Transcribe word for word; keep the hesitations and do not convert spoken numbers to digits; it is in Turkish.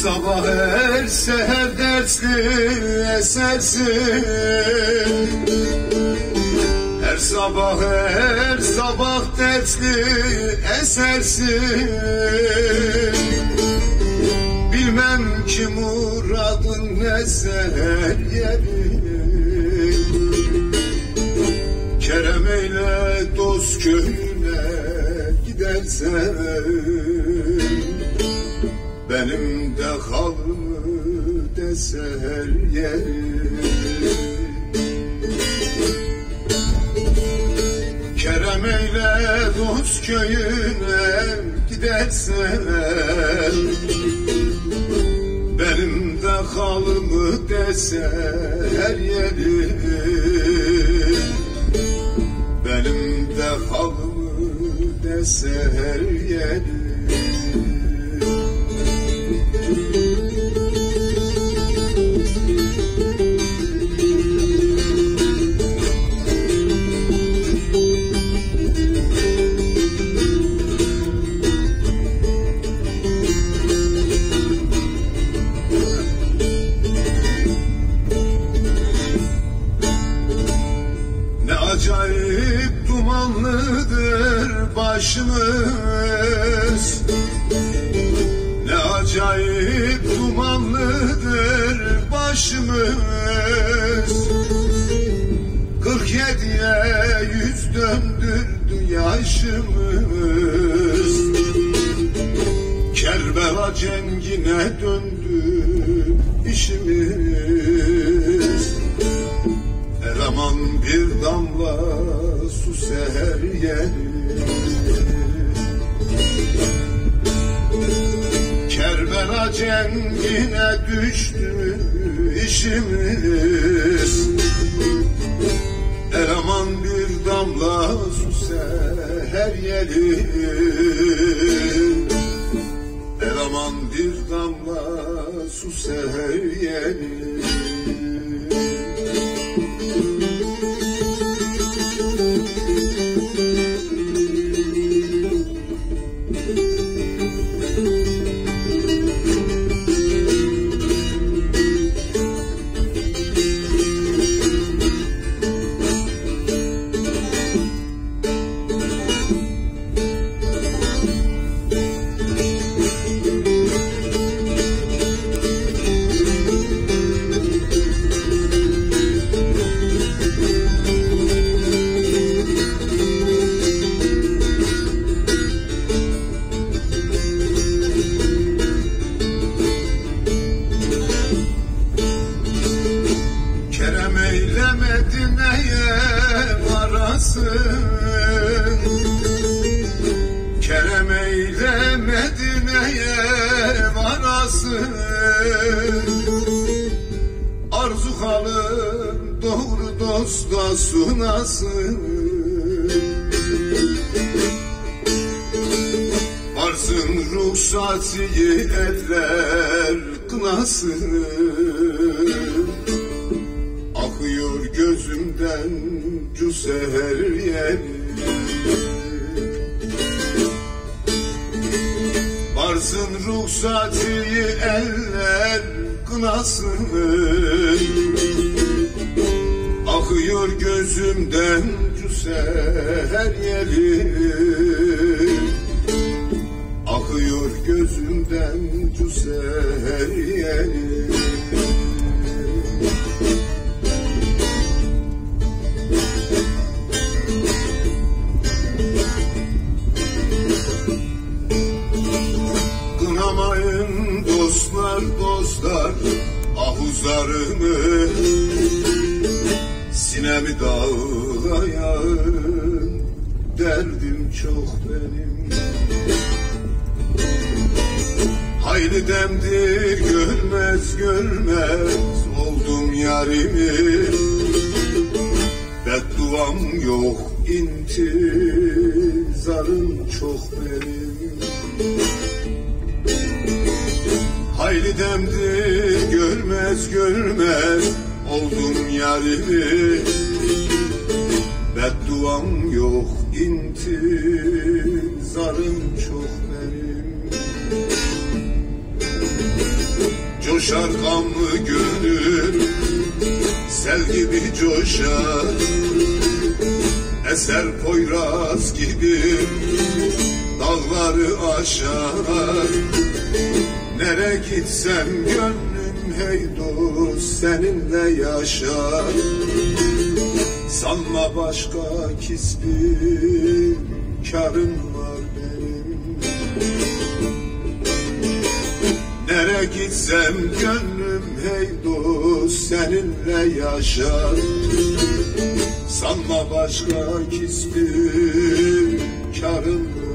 sabah her seher dersli esersin. Her sabah her sabah dersli esersin. Bilmem ki muradın ne seher yeri. Kerem eyle dost köyüne gidersen, benim de halımı deser yeri. Kerem eyle dost köyüne gidersen, benim de halımı deser yeri. Benim de halımı deser yeri. Acayip dumanlıdır başımız, ne acayip dumanlıdır başımız. Kırk yediye yüz döndürdü yaşımız. Kerbela cengine döndü işimiz. Aman bir damla su seher yeri. Kerbela cengine düştü işimiz. Aman bir damla su seher yeri. Aman bir damla su seher yeri. Kerem eyle Medine'ye varasın. Arzu halın doğru dosta sunasın. Varsın ruhsatiyi eller kınasın. Akıyor gözümden cu seher yeri. Varsın ruhsatiyi eller kınasın. Akıyor gözümden cu seher yeri. Akıyor gözümden cu seher yeri. Kınamayın dostlar dostlar ahuzlarımı, sinemi dağlayın, derdim çok benim. Hayli demdir görmez görmez oldum yarimi. Bedduam yok intizarım çok benim. Hayli demdir görmez görmez oldum yarimi. Bedduam yok intizarım çok benim. Coşar gamlı gönül, sel gibi coşar, eser Poyraz gibi dağları aşar. Nere gitsem gönlüm hey dost seninle yaşar. Sanma başka kisbim, kârım var benim. Nere gitsem gönlüm hey dost seninle yaşar. Sanma başka kisbim, kârım var.